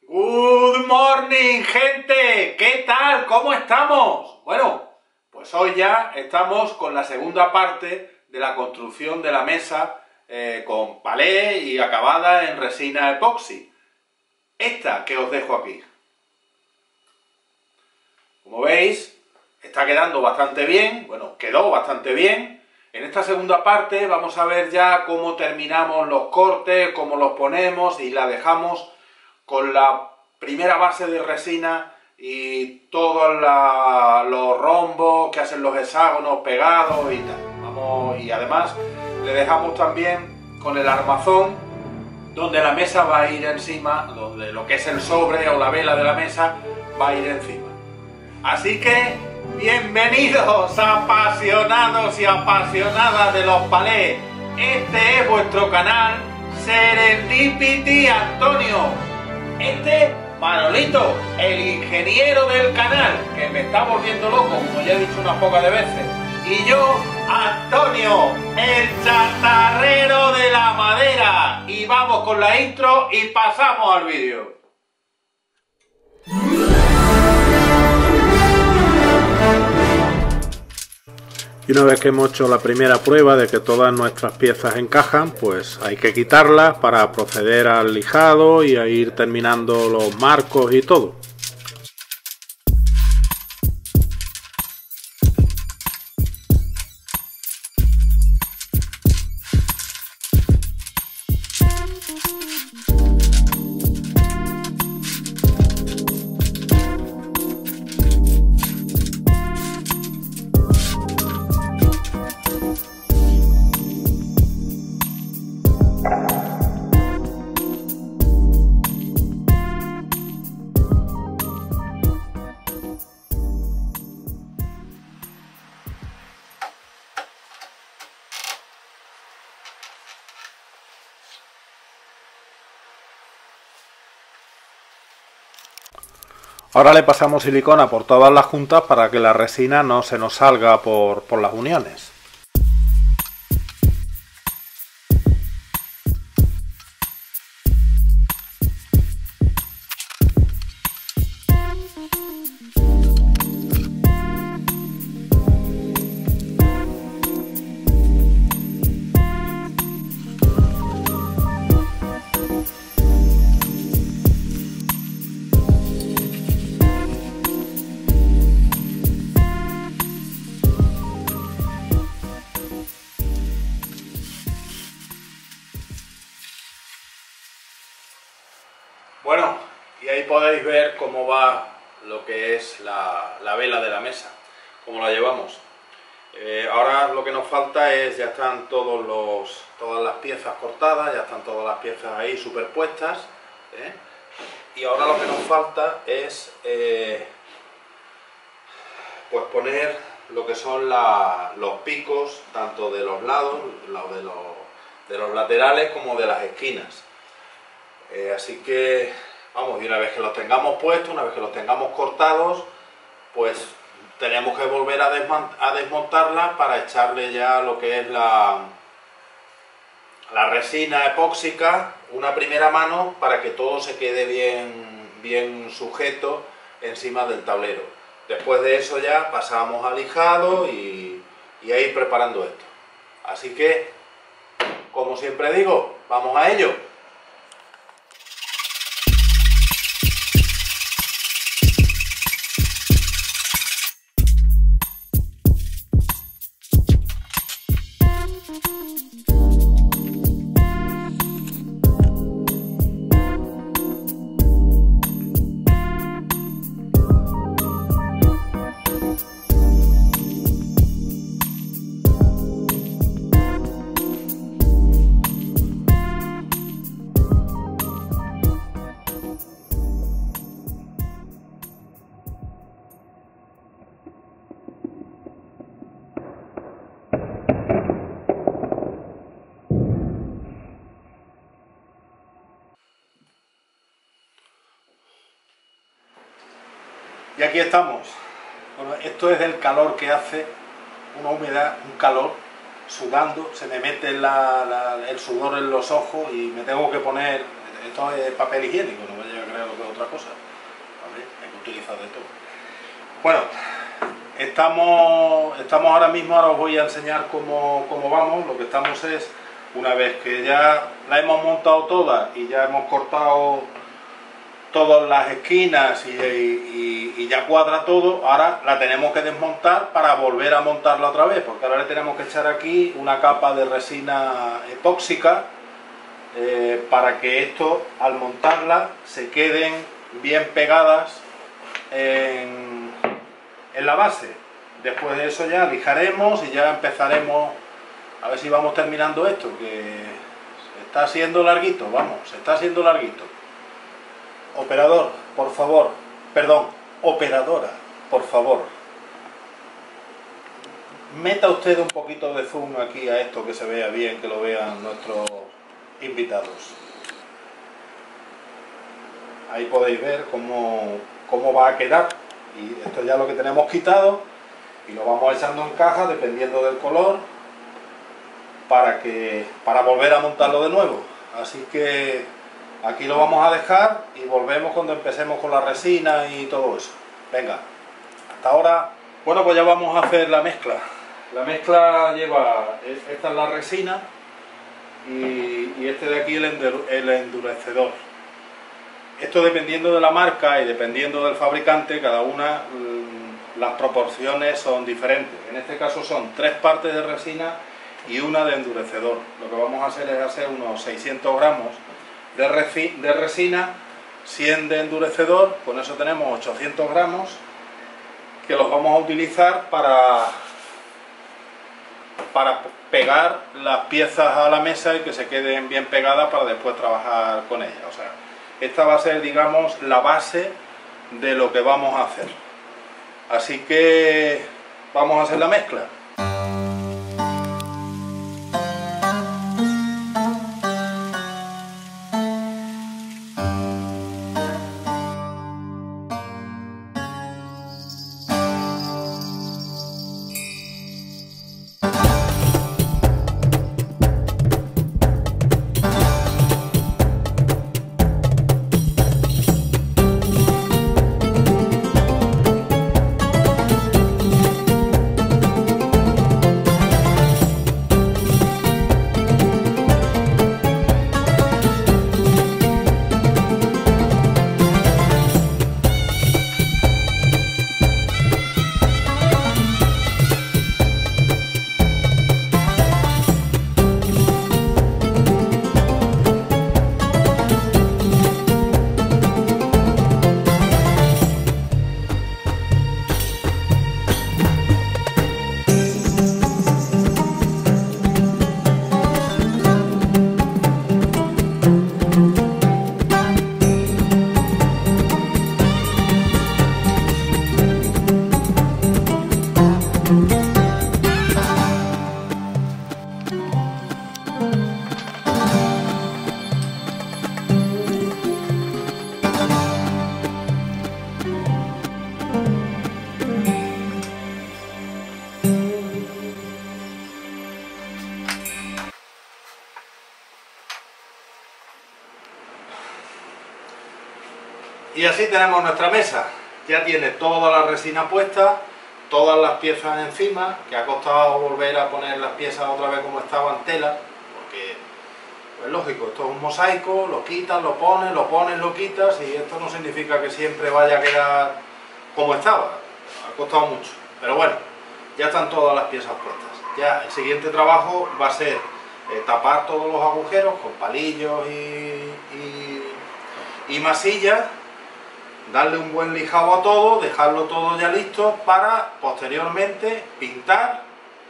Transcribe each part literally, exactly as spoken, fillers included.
Good morning, gente. ¿Qué tal? ¿Cómo estamos? Bueno, pues hoy ya estamos con la segunda parte de la construcción de la mesa eh, con palé y acabada en resina epoxi. Esta que os dejo aquí. Como veis, está quedando bastante bien. Bueno, quedó bastante bien. En esta segunda parte vamos a ver ya cómo terminamos los cortes, cómo los ponemos y la dejamos con la primera base de resina y todos la, los rombos que hacen los hexágonos pegados y tal. Vamos, y además le dejamos también con el armazón donde la mesa va a ir encima, donde lo que es el sobre o la vela de la mesa va a ir encima. Así que bienvenidos apasionados y apasionadas de los palés. Este es vuestro canal Serendipity Antonio. Este, Manolito, el ingeniero del canal, que me está volviendo loco, como ya he dicho unas pocas de veces. Y yo, Antonio, el chatarrero de la madera. Y vamos con la intro y pasamos al vídeo. Y una vez que hemos hecho la primera prueba de que todas nuestras piezas encajan, pues hay que quitarlas para proceder al lijado y a ir terminando los marcos y todo. Ahora le pasamos silicona por todas las juntas para que la resina no se nos salga por, por las uniones. Bueno, y ahí podéis ver cómo va lo que es la, la vela de la mesa, cómo la llevamos. Eh, ahora lo que nos falta es, ya están todos los, todas las piezas cortadas, ya están todas las piezas ahí superpuestas, ¿eh? Y ahora lo que nos falta es eh, pues poner lo que son la, los picos, tanto de los lados, los de, los, de los laterales como de las esquinas. Eh, así que, vamos, y una vez que los tengamos puestos, una vez que los tengamos cortados, pues tenemos que volver a, a desmontarla para echarle ya lo que es la, la resina epóxica, una primera mano, para que todo se quede bien, bien sujeto encima del tablero. Después de eso ya pasamos al lijado y, y a ir preparando esto. Así que, como siempre digo, vamos a ello. Y aquí estamos. Bueno, esto es del calor que hace, una humedad, un calor, sudando, se me mete la, la, el sudor en los ojos y me tengo que poner, esto es papel higiénico, no me vaya a creer. crea lo que es otra cosa. ¿Vale? Hay que utilizar de todo. Bueno, estamos, estamos ahora mismo, ahora os voy a enseñar cómo, cómo vamos. Lo que estamos es, una vez que ya la hemos montado toda y ya hemos cortado todas las esquinas y, y, y ya cuadra todo, ahora la tenemos que desmontar para volver a montarla otra vez, porque ahora le tenemos que echar aquí una capa de resina epóxica eh, para que esto, al montarla, se queden bien pegadas en, en la base. Después de eso ya lijaremos y ya empezaremos a ver si vamos terminando esto, que se está haciendo larguito, vamos, se está haciendo larguito. Operador, por favor, perdón, operadora, por favor, meta usted un poquito de zoom aquí a esto, que se vea bien, que lo vean nuestros invitados. Ahí podéis ver cómo, cómo va a quedar. Y esto ya lo que tenemos quitado y lo vamos echando en caja dependiendo del color para, que, para volver a montarlo de nuevo. Así que aquí lo vamos a dejar y volvemos cuando empecemos con la resina y todo eso. Venga, hasta ahora. Bueno, pues ya vamos a hacer la mezcla. La mezcla lleva, esta es la resina y, y este de aquí el, el endurecedor. Esto dependiendo de la marca y dependiendo del fabricante, cada una, las proporciones son diferentes. En este caso son tres partes de resina y una de endurecedor. Lo que vamos a hacer es hacer unos seiscientos gramos de, resi de resina, cien de endurecedor, con eso tenemos ochocientos gramos, que los vamos a utilizar para, para pegar las piezas a la mesa y que se queden bien pegadas para después trabajar con ellas. O sea, esta va a ser, digamos, la base de lo que vamos a hacer. Así que vamos a hacer la mezcla. Y así tenemos nuestra mesa. Ya tiene toda la resina puesta, todas las piezas encima, que ha costado volver a poner las piezas otra vez como estaban tela, porque es lógico, esto es un mosaico, lo quitas, lo pones, lo pones, lo quitas, y esto no significa que siempre vaya a quedar como estaba. Ha costado mucho, pero bueno, ya están todas las piezas puestas. Ya el siguiente trabajo va a ser eh, tapar todos los agujeros con palillos y, y, y masillas, darle un buen lijado a todo, dejarlo todo ya listo para posteriormente pintar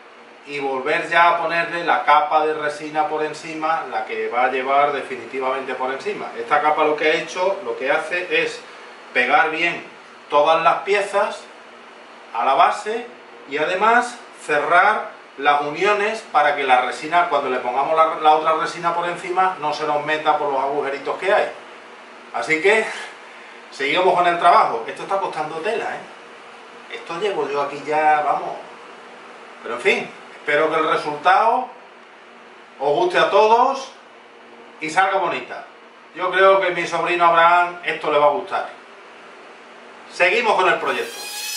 y volver ya a ponerle la capa de resina por encima, la que va a llevar definitivamente por encima. Esta capa lo que ha hecho, lo que hace es pegar bien todas las piezas a la base y además cerrar las uniones para que la resina, cuando le pongamos la, la otra resina por encima, no se nos meta por los agujeritos que hay. Así que seguimos con el trabajo. Esto está costando tela, ¿eh? Esto llevo yo aquí ya, vamos. Pero en fin, espero que el resultado os guste a todos y salga bonita. Yo creo que a mi sobrino Abraham esto le va a gustar. Seguimos con el proyecto.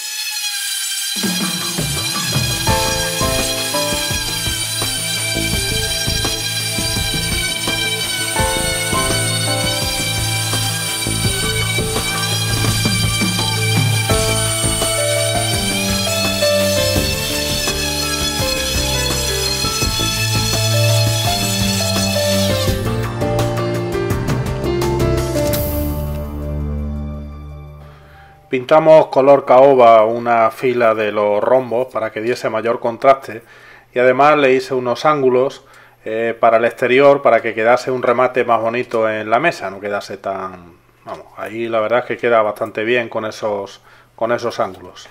Pintamos color caoba una fila de los rombos para que diese mayor contraste y además le hice unos ángulos eh, para el exterior para que quedase un remate más bonito en la mesa, no quedase tan... Vamos, ahí la verdad es que queda bastante bien con esos, con esos ángulos.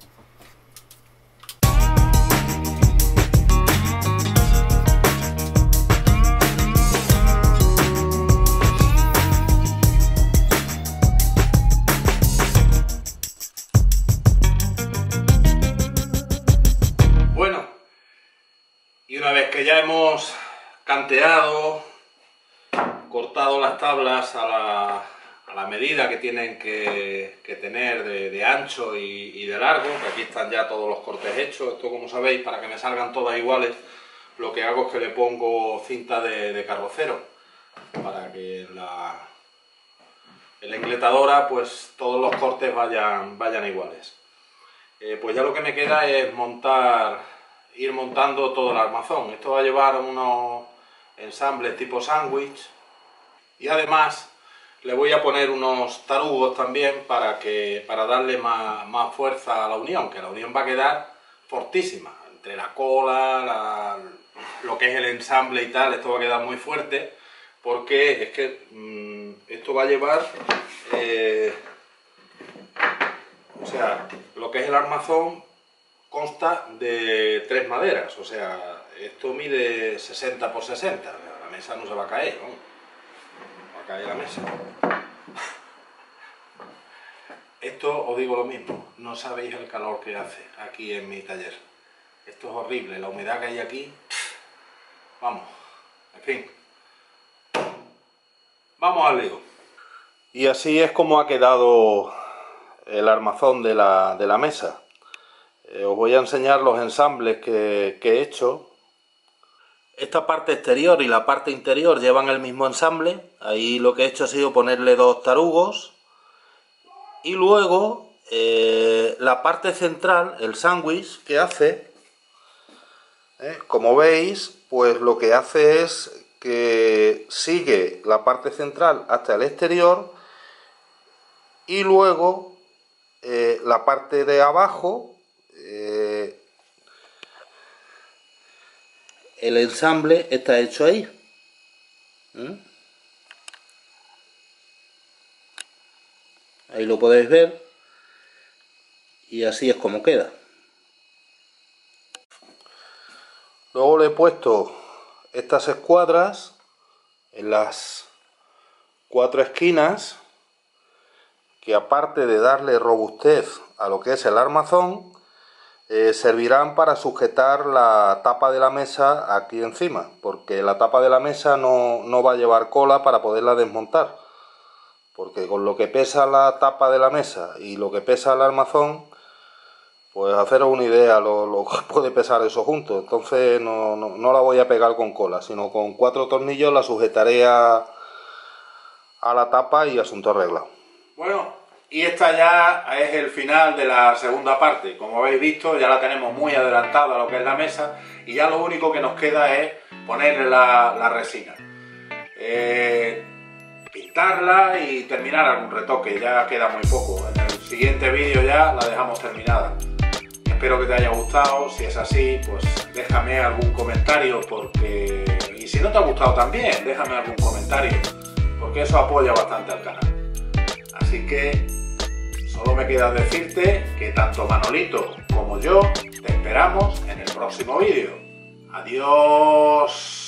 Y una vez que ya hemos canteado, cortado las tablas a la, a la medida que tienen que, que tener de, de ancho y, y de largo, que aquí están ya todos los cortes hechos, esto como sabéis, para que me salgan todas iguales, lo que hago es que le pongo cinta de, de carrocero, para que la, en la ingletadora pues todos los cortes vayan, vayan iguales. Eh, pues ya lo que me queda es montar... ir montando todo el armazón. Esto va a llevar unos ensambles tipo sándwich y además le voy a poner unos tarugos también para que para darle más, más fuerza a la unión, que la unión va a quedar fortísima entre la cola, la, lo que es el ensamble y tal. Esto va a quedar muy fuerte porque es que mmm, esto va a llevar eh, o sea, lo que es el armazón consta de tres maderas, o sea, esto mide sesenta por sesenta, la mesa no se va a caer, ¿no? Va a caer la mesa. Esto os digo lo mismo, no sabéis el calor que hace aquí en mi taller. Esto es horrible, la humedad que hay aquí, vamos, en fin. Vamos al lío. Y así es como ha quedado el armazón de la, de la mesa. Eh, os voy a enseñar los ensambles que, que he hecho. Esta parte exterior y la parte interior llevan el mismo ensamble. Ahí lo que he hecho ha sido ponerle dos tarugos. Y luego eh, la parte central, el sándwich que hace, eh, como veis, pues lo que hace es que sigue la parte central hasta el exterior y luego eh, la parte de abajo, Eh, el ensamble está hecho ahí. ¿Mm? Ahí lo podéis ver y así es como queda. Luego le he puesto estas escuadras en las cuatro esquinas que, aparte de darle robustez a lo que es el armazón, Eh, servirán para sujetar la tapa de la mesa aquí encima, porque la tapa de la mesa no, no va a llevar cola para poderla desmontar, porque con lo que pesa la tapa de la mesa y lo que pesa el armazón, pues haceros una idea lo, lo que puede pesar eso junto. Entonces no, no, no la voy a pegar con cola, sino con cuatro tornillos la sujetaré a, a la tapa y asunto arreglado. Bueno, y esta ya es el final de la segunda parte. Como habéis visto, ya la tenemos muy adelantada a lo que es la mesa y ya lo único que nos queda es ponerle la, la resina, eh, pintarla y terminar algún retoque. Ya queda muy poco. En el siguiente vídeo ya la dejamos terminada. Espero que te haya gustado. Si es así, pues déjame algún comentario, porque y si no te ha gustado también, déjame algún comentario, porque eso apoya bastante al canal. Así que solo me queda decirte que tanto Manolito como yo te esperamos en el próximo vídeo. Adiós.